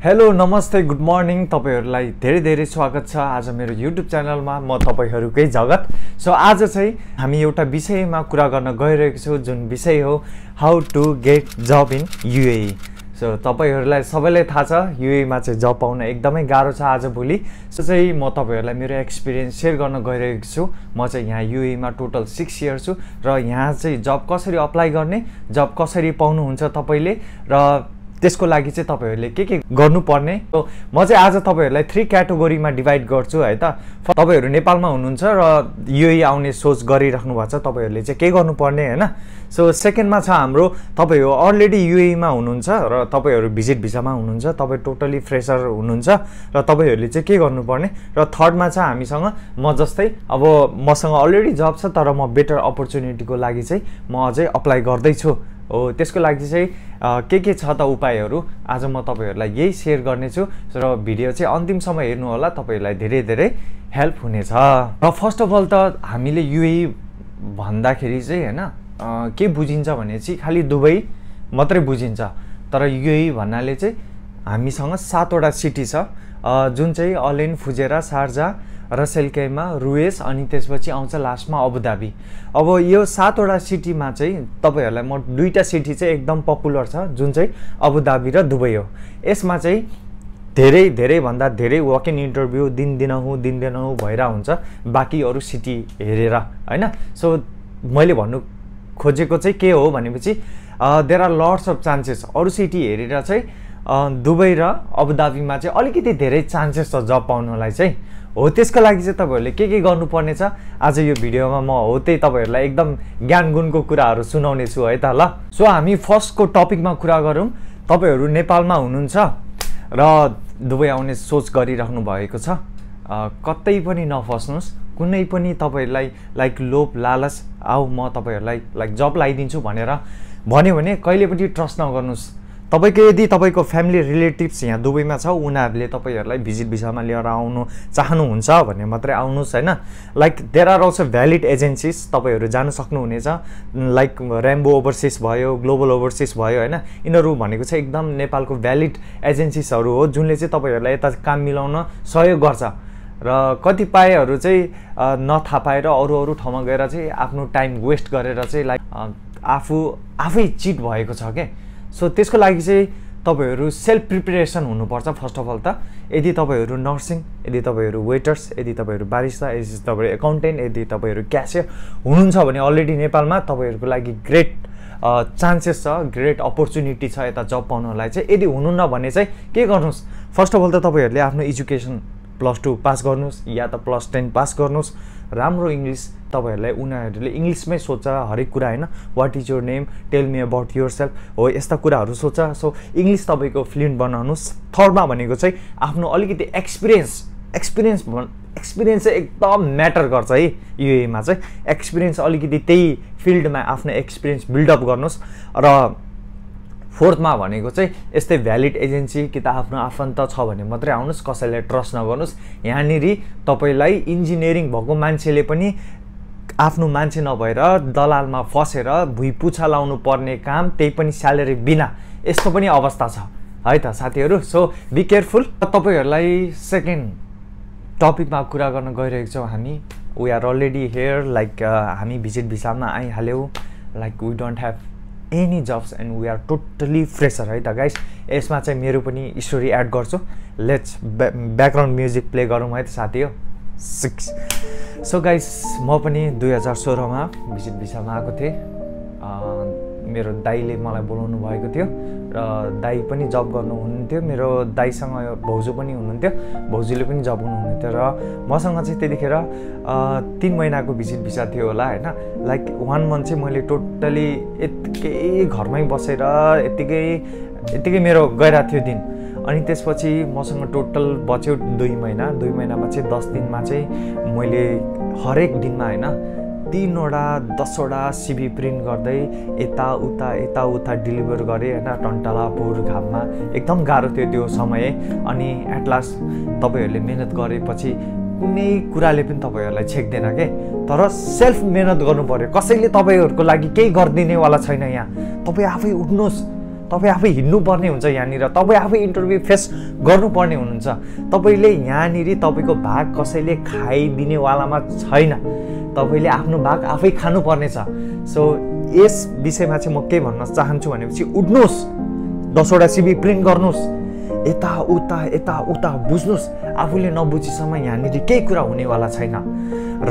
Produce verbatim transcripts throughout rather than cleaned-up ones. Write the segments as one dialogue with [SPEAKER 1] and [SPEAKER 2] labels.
[SPEAKER 1] Hello नमस्ते good morning तपाईहरुलाई धेरै धेरै स्वागत छ आज मेरो युट्युब च्यानलमा म तपाईहरुकै जगत। सो आज चाहिँ हामी एउटा विषयमा कुरा गर्न गइरहेको छौं जुन विषय हो how to get job in UAE. So तपाईहरुलाई सबैलाई थाहा छ यूएई मा चाहिँ जब पाउन एकदमै गाह्रो छ आज भोलि। सो चाहिँ म तपाईहरुलाई मेरो एक्सपिरियन्स शेयर गर्न गइरहेको छु। म चाहिँ यहाँ यूएई मा टोटल सिक्स इयर छु र यहाँ चाहिँ जब कसरी अप्लाई गर्ने, जब कसरी पाउनु हुन्छ तपाईले र त्यसको लागि चाहिँ तपाईहरुले के के गर्नुपर्ने। सो म चाहिँ आज तपाईहरुलाई थ्री क्याटेगोरीमा डिभाइड गर्छु है त। तपाईहरु नेपालमा हुनुहुन्छ र यूएई आउने सोच गरिराख्नु भएको छ, तपाईहरुले चाहिँ के गर्नुपर्ने हैन। सो सेकेन्डमा छ हाम्रो तपाईहरु अलरेडी यूएई मा हुनुहुन्छ र तपाईहरु भिजिट भिसामा हुनुहुन्छ, तपाई टोटली फ्रेशर हुनुहुन्छ र तपाईहरुले चाहिँ के गर्नुपर्ने। र थर्डमा छ हामीसँग म जस्तै अब मसँग अलरेडी जब छ तर म बेटर अपर्चुनिटीको लागि चाहिँ म अझै अप्लाई गर्दै छु हो। त्यसको लागि चाहिँ के के छ त उपायहरु आज म तपाईहरुलाई यही शेयर गर्ने छु र भिडियो चाहिँ अन्तिमसम्म हेर्नु होला, तपाईहरुलाई धेरै धेरै हेल्प हुनेछ। र फर्स्ट अफ अल त हामीले यूएई भन्दाखेरि चाहिँ हैन के बुझिन्छ भने चाहिँ खाली दुबई मात्रै बुझिन्छ, तर यूएई भन्नाले चाहिँ हामीसँग सातवटा सिटी छ जुन चाहिँ Al Ain, Fujairah, Sharjah, Ras al Khaimah, रुएस अनि त्यसपछि आउँछ लास्टमा अबुधाबी। अब यो सातवटा सिटीमा चाहिँ तपाईहरुलाई म दुईटा सिटी चाहिँ एकदम पपुलर छ जुन चाहिँ अबुधाबी र दुबई हो। यसमा चाहिँ धेरै धेरै भन्दा धेरै वक इन इन्टरभ्यू दिन दिनहु दिन दिनहु भइरा हुन्छ बाकी अरु सिटी हेरेर हैन। सो मैले भन्नु खोजेको चाहिँ के हो भनेपछि there are lots of chances अरु सिटी हेरेर चाहिँ दुबई र अबुधाबीमा चाहिँ अलिकति धेरै चान्सेस छ जब पाउनलाई चाहिँ हो। त्यसको लागि चाहिँ तपाईहरुले के के गर्नुपर्ने छ आज यो भिडियोमा म हो त्यही तपाईहरुलाई एकदम ज्ञान गुणको कुराहरु सुनाउने छु है त ल। सो हामी फर्स्टको टपिकमा कुरा गरौँ। तपाईहरु नेपालमा हुनुहुन्छ र दुबई आउने सोच गरिराख्नु भएको छ, कतै पनि नफस्नुस्। कुनै पनि तपाईहरुलाई लाइक लोभ लालच आउ म तपाईहरुलाई लाइक जब लाइदिन्छु भनेर भन्यो भने कहिले पनि ट्रस्ट नगर्नुस्। तपाईको यदि तपाईको फ्यामिली रिलेटिभ्स यहाँ दुबईमा छ उनीहरुले तपाईहरुलाई भिजिट भिसामा लिएर आउनु चाहनुहुन्छ भने मात्रै आउनुस् हैन। Like there are also valid agencies तपाईहरु जान सक्नुहुनेछ, लाइक रेम्बो ओभरसिज भयो, ग्लोबल ओभरसिज भयो हैन। यिनीहरु भनेको चाहिँ एकदम नेपालको भ्यालिड एजेन्सीजहरु हो जुनले चाहिँ तपाईहरुलाई यता काम मिलाउन सहयोग गर्छ र कतिपयहरु चाहिँ नथाहा पाएर अरु अरु ठाउँमा गएर चाहिँ आफ्नो टाइम वेस्ट गरेर चाहिँ लाइक आफू आफै चिट भएको छ के। सो त्यसको लागि चाहिँ तपाईहरु सेल्फ प्रिपरेसन हुनुपर्छ फर्स्ट अफ अल त। यदि तपाईहरु नर्सिङ, यदि तपाईहरु वेटर्स, यदि तपाईहरु बारिस्ता, यदि तपाईहरु एकाउन्टेन्ट, यदि तपाईहरु क्यासियर हुनुहुन्छ भने अलरेडी नेपालमा तपाईहरुको लागि ग्रेट चान्सेस छ, ग्रेट अपर्चुनिटी छ यता जब पाउनलाई चाहिँ। यदि हुनुहुन्न भने चाहिँ के गर्नुस्, फर्स्ट अफ अल त तपाईहरुले आफ्नो एजुकेसन प्लस टू पास गर्नुस् या त प्लस टेन पास गर्नुस्। राम्रो इङ्ग्लिस तपाईहरुलाई उनीहरुले इङ्ग्लिसमै सोच्छ हरेक कुरा हैन। What is your name, tell me about yourself हो, यस्ता कुराहरु सोच्छ। सो इङ्ग्लिस तपाईको फ्लुएन्ट बनाउनुस्। थर्डमा भनेको चाहिँ आफ्नो अलिकति एक्सपिरियन्स एक्सपिरियन्स एक्सपिरियन्स चाहिँ एकदम म्याटर गर्छ है यूएई मा चाहिँ। एक्सपिरियन्स अलिकति त्यही फिल्डमा आफ्नो एक्सपिरियन्स बिल्डअप गर्नुस्। र फोर्थमा भनेको चाहिँ यस्तै भ्यालिड एजेन्सी कि त आफ्नो आफन्त छ भने मात्रै आउनुस्, कसैलाई ट्रस्ट नगर्नुस्। यहाँनेरि तपाईलाई इन्जिनियरिङ भएको मान्छेले पनि आफ्नो मान्छे नभएर दलालमा फसेर भुइँ पुछा लाउनु पर्ने काम, त्यही पनि स्यालेरी बिना, यस्तो पनि अवस्था छ है त साथीहरु। So be careful. तपाईहरुलाई सेकेन्ड टपिकमा कुरा गर्न गइरहेको छौं हामी। We are already here, like हामी भिजिट भिसामा आइहाल्यौ, like we don't have any jobs and we are totally fresher है त गाइस। यसमा चाहिँ मेरो पनि स्टोरी एड गर्छु। लेट्स ब्याकग्राउन्ड म्युजिक प्ले गरौँ है त साथी हो। सिक्स सो गाइस म पनि दुई हजार सोह्रमा भिजिट भिसामा आएको थिएँ। मेरो दाइले मलाई बोलाउनु भएको थियो र दाइ पनि जब गर्नुहुन्थ्यो। मेरो दाइसँग भाउजू पनि हुनुहुन्थ्यो, भाउजूले पनि जब गर्नुहुन्थ्यो र मसँग चाहिँ त्यतिखेर तीन महिनाको भिजिट भिसा थियो होला हैन। लाइक वान मन्थ चाहिँ मैले टोटली यतिकै घरमै बसेर यतिकै यतिकै मेरो गइरहेको थियो दिन। अनि त्यसपछि मसँग टोटल बच्यो दुई महिना। दुई महिनामा चाहिँ दस दिनमा चाहिँ मैले हरेक दिनमा हैन तीनवटा दसवटा सिभी प्रिन्ट गर्दै यताउता यताउता डेलिभर गरेँ हैन। टन्टलापुर घाममा एकदम गाह्रो थियो त्यो समय। अनि एट लास्ट तपाईहरुले मेहनत गरेपछि कुनै कुराले पनि तपाईहरुलाई छेक्दैन के, तर सेल्फ मेहनत गर्नु पर्यो। कसैले तपाईहरुको लागि केही गर्दिनेवाला छैन यहाँ। तपाई आफै उठ्नुस्, तपाईँ आफै हिँड्नुपर्ने हुन्छ यहाँनिर, तपाईँ आफै इन्टरभ्यू फेस गर्नुपर्ने हुनुहुन्छ। तपाईँले यहाँनिर तपाईँको भाग कसैले खाइदिनेवालामा छैन, तपाईँले आफ्नो भाग आफै खानुपर्ने छ। सो यस विषयमा चाहिँ म के भन्न चाहन्छु भनेपछि उठ्नुहोस्, दसवटा सिभी प्रिन्ट गर्नुहोस्, यताउता यताउता बुझ्नुहोस्। आफूले नबुझेसम्म यहाँनिर केही कुरा हुनेवाला छैन। र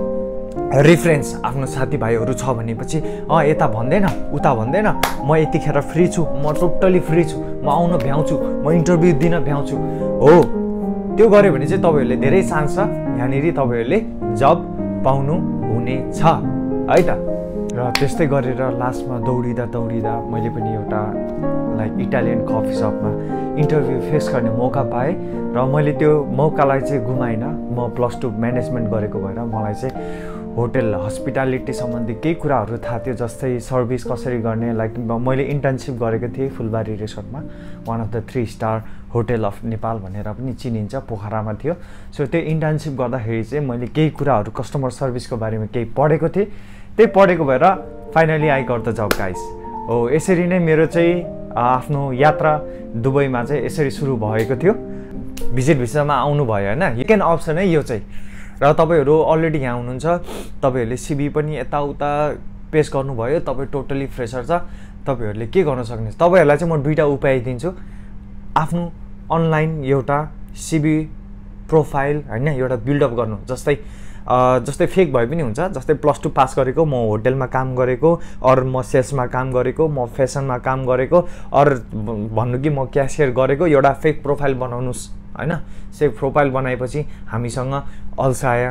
[SPEAKER 1] रेफरेन्स आफ्नो साथीभाइहरू छ भनेपछि अँ यता भन्दैन उता भन्दैन, म यतिखेर फ्री छु, म टोटली फ्री छु, म आउन भ्याउँछु, म इन्टरभ्यू दिन भ्याउँछु, हो त्यो गऱ्यो भने चाहिँ तपाईँहरूले धेरै चान्स छ यहाँनिर तपाईँहरूले जब पाउनु हुनेछ है त। र त्यस्तै गरेर लास्टमा दौडिँदा दौडिँदा मैले पनि एउटा लाइक इटालियन कफी सपमा इन्टरभ्यू फेस गर्ने मौका पाएँ र मैले त्यो मौकालाई चाहिँ गुमाइनँ। म प्लस टू म्यानेजमेन्ट गरेको भएर मलाई चाहिँ होटेल हस्पिटालिटी सम्बन्धी केही कुराहरू थाहा थियो, जस्तै सर्भिस कसरी गर्ने। लाइक मैले इन्टर्नसिप गरेको थिएँ फुलबारी रिसोर्टमा, one of the three star hotel of Nepal भनेर पनि चिनिन्छ, पोखरामा थियो। सो त्यो इन्टर्नसिप गर्दाखेरि चाहिँ मैले केही कुराहरू कस्टमर सर्भिसको बारेमा केही पढेको थिएँ। त्यही पढेको भएर finally I got the job guys. हो यसरी नै मेरो चाहिँ आफ्नो यात्रा दुबईमा चाहिँ यसरी सुरु भएको थियो। भिजिट भिसामा आउनु भयो होइन, सेकेन्ड अप्सन है यो चाहिँ। र तपाईँहरू अलरेडी यहाँ हुनुहुन्छ, तपाईँहरूले सिभी पनि यताउता पेस गर्नुभयो, तपाईँ टोटली फ्रेसर छ, तपाईँहरूले के गर्न सक्नुहुन्छ। तपाईँहरूलाई चाहिँ म दुईवटा उपाय दिन्छु। आफ्नो अनलाइन एउटा सिभी प्रोफाइल होइन एउटा बिल्डअप गर्नु, जस्तै जस्तै फेक भए पनि हुन्छ, जस्तै प्लस टू पास गरेको, म होटेलमा काम गरेको, अरू म सेल्समा काम गरेको, म फेसनमा काम गरेको, अरू भन्नु कि म क्यासियर गरेको, एउटा फेक प्रोफाइल बनाउनुहोस् होइन। फेक प्रोफाइल बनाएपछि हामीसँग अल्साया,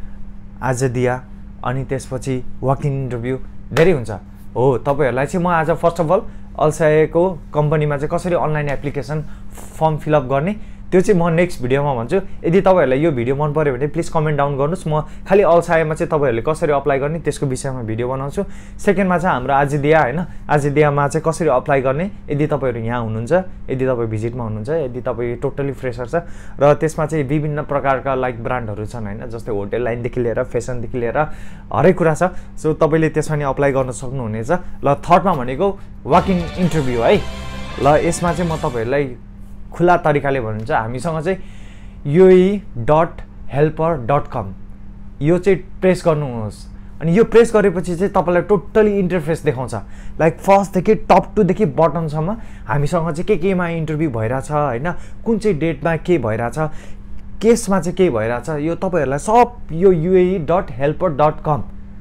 [SPEAKER 1] आजदिया अनि त्यसपछि वक इन इन्टरभ्यू धेरै हुन्छ। हो तपाईँहरूलाई चाहिँ म आज फर्स्ट अफ अल अल्सायाको कम्पनीमा चाहिँ कसरी अनलाइन एप्लिकेसन फर्म फिलअप गर्ने त्यो चाहिँ म नेक्स्ट भिडियोमा भन्छु। यदि तपाईँहरूलाई यो भिडियो मन पऱ्यो भने प्लिज कमेन्ट डाउन गर्नुहोस्, म खालि अल्सायामा चाहिँ तपाईँहरूले कसरी अप्लाई गर्ने त्यसको विषयमा भिडियो बनाउँछु। सेकेन्डमा चाहिँ हाम्रो आजदिया होइन, आजदियामा चाहिँ कसरी अप्लाई गर्ने यदि तपाईँहरू यहाँ हुनुहुन्छ, यदि तपाईँ भिजिटमा हुनुहुन्छ, यदि तपाईँ टोटली फ्रेसर छ। र त्यसमा चाहिँ विभिन्न प्रकारका लाइक ब्रान्डहरू छन् होइन, जस्तै होटेल लाइनदेखि लिएर फेसनदेखि लिएर हरेक कुरा छ। सो तपाईँले त्यसमा नि अप्लाई गर्न सक्नुहुनेछ। ल थर्डमा भनेको वक इन इन्टरभ्यू है। ल यसमा चाहिँ म तपाईँहरूलाई खुला तरिकाले भन्नुहुन्छ, हामीसँग चाहिँ UAE dot helper dot com यो चाहिँ प्रेस गर्नुहोस्। अनि यो प्रेस गरेपछि चाहिँ तपाईँलाई टोटली इन्टरफेस देखाउँछ, लाइक फर्स्टदेखि टप टूदेखि बटमसम्म हामीसँग चाहिँ के केमा इन्टरभ्यू भइरहेछ होइन, कुन चाहिँ डेटमा के भइरहेछ, केसमा चाहिँ के भइरहेछ, यो तपाईँहरूलाई सब यो UAE dot helper dot com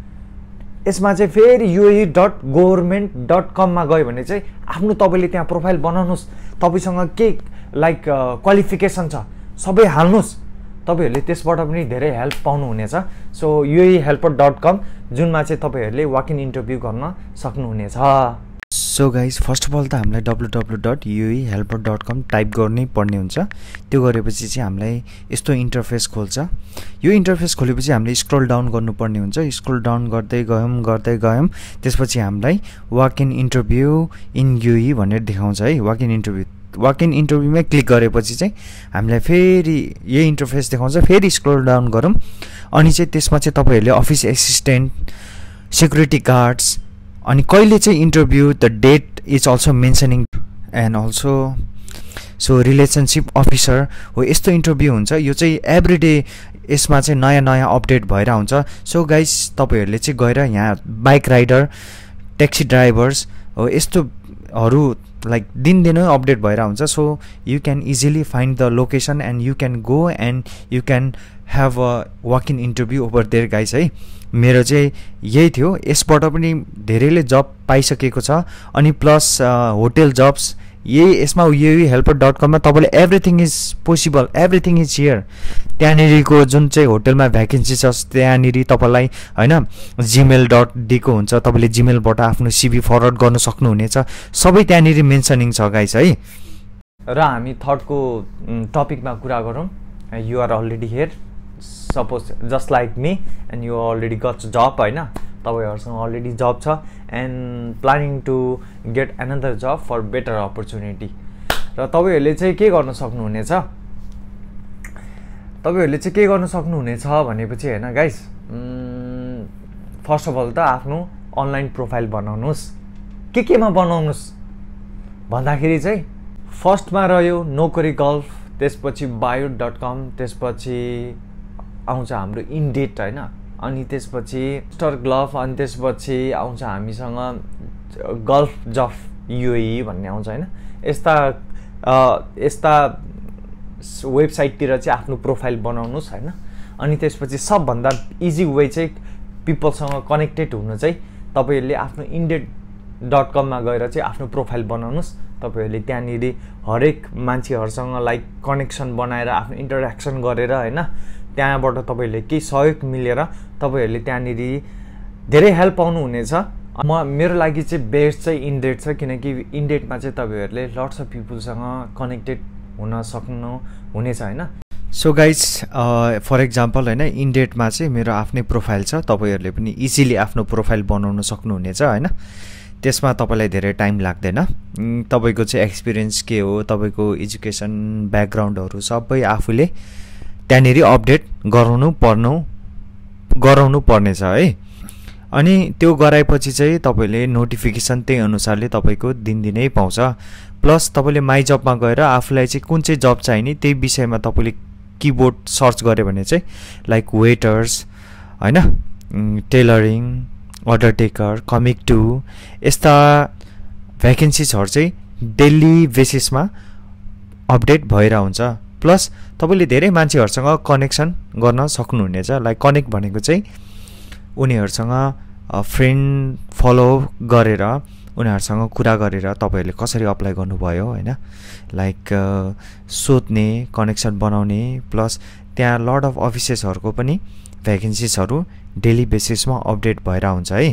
[SPEAKER 1] यसमा चाहिँ फेरि युएई डट गभर्मेन्ट डट कममा गयो भने चाहिँ आफ्नो तपाईँले त्यहाँ प्रोफाइल बनाउनुहोस्, तपाईँसँग के लाइक क्वालिफिकेसन छ सबै हाल्नुहोस्, तपाईँहरूले त्यसबाट पनि धेरै हेल्प पाउनुहुनेछ। So UAE helper dot com जुनमा चाहिँ तपाईँहरूले वक इन इन्टरभ्यू गर्न सक्नुहुनेछ। So guys first of all त हामीलाई W W dot UAE helper dot com type गर्नै पर्ने हुन्छ। त्यो गरेपछि चाहिँ हामीलाई यस्तो इन्टरफेस खोल्छ। यो इन्टरफेस खोलेपछि हामीले स्क्रोल डाउन गर्नुपर्ने हुन्छ। स्क्रोल डाउन गर्दै गयौँ गर्दै गयौँ त्यसपछि हामीलाई walk in interview in UAE भनेर देखाउँछ है। Walk in interview walk in इन्टरभ्यूमै क्लिक गरेपछि चाहिँ हामीलाई फेरि यही इन्टरफेस देखाउँछ। फेरि स्क्रोल डाउन गरौँ अनि चाहिँ त्यसमा चाहिँ तपाईँहरूले अफिस एसिस्टेन्ट, सेक्युरिटी गार्ड्स अनि कहिले चाहिँ interview, the date is also mentioning and also so relationship officer हो, यस्तो इन्टरभ्यू हुन्छ। यो चाहिँ एभ्री डे यसमा चाहिँ नयाँ नयाँ अपडेट भएर हुन्छ। सो गाइस तपाईँहरूले चाहिँ गएर यहाँ बाइक राइडर, ट्याक्सी ड्राइभर्स हो यस्तोहरू लाइक दिनदिनै अपडेट भएर हुन्छ। So you can easily find the location and you can go and you can have a walk in interview over there guys है। मेरो चाहिँ यही थियो। यसबाट पनि धेरैले जब पाइसकेको छ अनि प्लस होटेल जब्स यही यसमा युएई हेल्पर डट कममा तपाईँले everything is possible, everything is here. त्यहाँनिरको जुन चाहिँ होटेलमा भ्याकेन्सी छ त्यहाँनिर तपाईँलाई होइन जिमेल डट दिएको हुन्छ, तपाईँले जिमेलबाट आफ्नो सिभी फरवर्ड गर्न सक्नुहुनेछ। सबै त्यहाँनिर मेन्सनिङ छ गाइस है। र हामी थर्डको टपिकमा कुरा गरौँ। You are already here, suppose just like me and you already got job होइन, तपाईँहरूसँग अलरेडी जब छ and planning to get another job for better opportunity. र तपाईँहरूले चाहिँ के गर्न सक्नुहुनेछ, तपाईँहरूले चाहिँ के गर्न सक्नुहुनेछ भनेपछि होइन गाइस, फर्स्ट अफ अल त आफ्नो अनलाइन प्रोफाइल बनाउनुहोस्। के केमा बनाउनुहोस् भन्दाखेरि चाहिँ फर्स्टमा रह्यो नोकरी गल्फ, त्यसपछि बायो डट कम, त्यसपछि आउँछ हाम्रो इन्डेट होइन, अनि त्यसपछि स्टर ग्लफ, अनि त्यसपछि आउँछ हामीसँग गल्फ जफ युएई भन्ने आउँछ होइन। यस्ता यस्ता वेबसाइटतिर चाहिँ आफ्नो प्रोफाइल बनाउनुहोस् होइन। अनि त्यसपछि सबभन्दा इजी वे चाहिँ पिपलसँग कनेक्टेड हुनु चाहिँ तपाईँहरूले आफ्नो इन्डेट डट कममा गएर चाहिँ आफ्नो प्रोफाइल बनाउनुहोस्। तपाईँहरूले त्यहाँनिर हरेक मान्छेहरूसँग लाइक कनेक्सन बनाएर आफ्नो इन्टरेक्सन गरेर होइन, त्यहाँबाट तपाईँहरूले केही सहयोग मिलेर तपाईँहरूले त्यहाँनिर धेरै हेल्प पाउनुहुनेछ। म मेरो लागि चाहिँ बेस्ट चाहिँ इन्डेट छ, किनकि इन्डेटमा चाहिँ तपाईँहरूले लट्स अफ पिपुलसँग कनेक्टेड हुन सक्नु हुनेछ होइन। सो गाइज फर इक्जाम्पल होइन, इन्डेटमा चाहिँ मेरो आफ्नै प्रोफाइल छ, तपाईँहरूले पनि इजिली आफ्नो प्रोफाइल बनाउन सक्नुहुनेछ होइन। त्यसमा तपाईँलाई धेरै टाइम लाग्दैन। तपाईँको चाहिँ एक्सपिरियन्स के हो, तपाईँको एजुकेसन ब्याकग्राउन्डहरू सबै आफूले त्यहाँनिर अपडेट गराउनु पर्नु गराउनु पर्नेछ है। अनि त्यो गराएपछि चाहिँ तपाईँले नोटिफिकेसन त्यही अनुसारले तपाईँको दिनदिनै पाउँछ। प्लस तपाईँले माई जबमा गएर आफूलाई चाहिँ कुन चाहिँ जब चाहिने त्यही विषयमा तपाईँले किबोर्ड सर्च गऱ्यो भने चाहिँ लाइक वेटर्स होइन, tailoring, order taker, commis two, यस्ता भ्याकेन्सिजहरू चाहिँ डेली बेसिसमा अपडेट भएर हुन्छ। प्लस तपाईँले धेरै मान्छेहरूसँग कनेक्सन गर्न सक्नुहुनेछ। लाइक कनेक्ट भनेको चाहिँ उनीहरूसँग फ्रेन्ड फलो गरेर उनीहरूसँग कुरा गरेर तपाईँहरूले कसरी अप्लाई गर्नुभयो होइन, लाइक सोध्ने, कनेक्सन बनाउने, प्लस त्यहाँ लट अफ अफिसेसहरूको पनि भ्याकेन्सिजहरू डेली बेसिसमा अपडेट भएर हुन्छ है।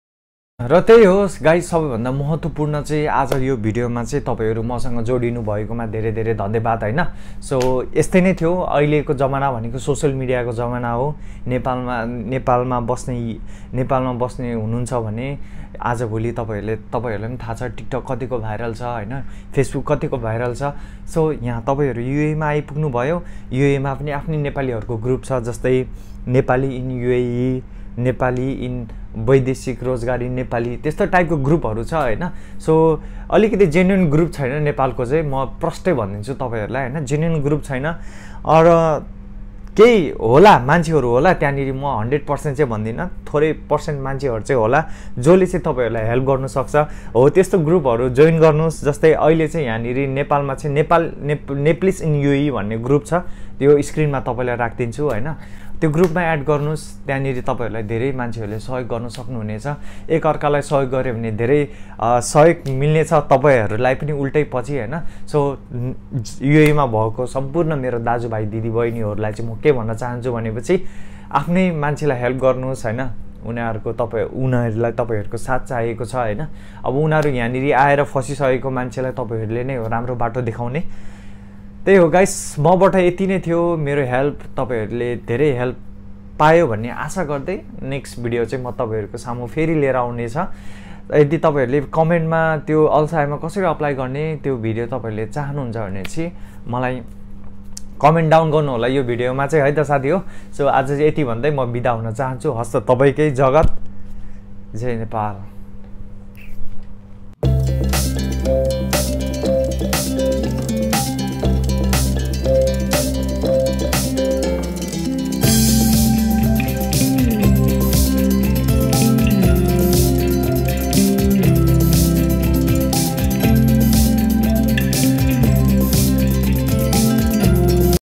[SPEAKER 1] र त्यही हो गाइस, सबैभन्दा महत्त्वपूर्ण चाहिँ आज यो भिडियोमा चाहिँ तपाईँहरू मसँग जोडिनु भएकोमा धेरै धेरै धन्यवाद होइन। सो यस्तै नै थियो, अहिलेको जमाना भनेको सोसियल मिडियाको जमाना हो। नेपालमा नेपालमा बस्ने नेपालमा बस्ने हुनुहुन्छ भने आजभोलि तपाईँहरूले तपाईँहरूलाई पनि थाहा छ टिकटक कतिको भाइरल छ होइन, फेसबुक कतिको भाइरल छ। सो यहाँ तपाईँहरू युएईमा आइपुग्नु भयो। युएईमा पनि आफ्नै नेपालीहरूको ग्रुप छ, जस्तै Nepali in UAE, Nepali in वैदेशिक रोजगारी नेपाली, त्यस्तो टाइपको ग्रुपहरू छ होइन। सो अलिकति जेन्युन ग्रुप छैन नेपालको चाहिँ, म प्रष्टै भनिदिन्छु तपाईँहरूलाई होइन, जेन्युन ग्रुप छैन। र केही होला मान्छेहरू होला त्यहाँनिर, म हन्ड्रेड पर्सेन्ट चाहिँ भन्दिनँ, थोरै पर्सेन्ट मान्छेहरू चाहिँ होला जसले चाहिँ तपाईँहरूलाई हेल्प गर्नु सक्छ। हो त्यस्तो ग्रुपहरू जोइन गर्नुहोस्। जस्तै अहिले चाहिँ यहाँनिर नेपालमा चाहिँ नेपाल नेप नेप्लिस इन युएई भन्ने ग्रुप छ, त्यो स्क्रिनमा तपाईँलाई राखिदिन्छु होइन। त्यो ग्रुपमा एड गर्नुहोस्, त्यहाँनिर तपाईँहरूलाई धेरै मान्छेहरूले सहयोग गर्न सक्नुहुनेछ। एकअर्कालाई सहयोग गऱ्यो भने धेरै सहयोग मिल्नेछ तपाईँहरूलाई पनि उल्टै पछि होइन। सो युएईमा भएको सम्पूर्ण मेरो दाजुभाइ दिदीबहिनीहरूलाई चाहिँ म के भन्न चाहन्छु भनेपछि आफ्नै मान्छेलाई हेल्प गर्नुहोस् होइन। उनीहरूको तपाईँ उनीहरूलाई तपाईँहरूको साथ चाहिएको छ होइन। अब उनीहरू यहाँनिर आएर फसिसकेको मान्छेलाई तपाईँहरूले नै हो राम्रो बाटो देखाउने। त्यही हो गाइस, मबाट यति नै थियो। मेरो हेल्प तपाईँहरूले धेरै हेल्प पायो भन्ने आशा गर्दै नेक्स्ट भिडियो चाहिँ म तपाईँहरूको सामु फेरि लिएर आउनेछ। यदि तपाईँहरूले कमेन्टमा त्यो अल्साइमा कसरी अप्लाई गर्ने त्यो भिडियो तपाईँहरूले चाहनुहुन्छ भने चाहिँ मलाई कमेन्ट डाउन गर्नु होला यो भिडियोमा चाहिँ है त साथी हो। सो आज चाहिँ यति भन्दै म बिदा हुन चाहन्छु। हस्त तपाईँकै जगत, जय नेपाल।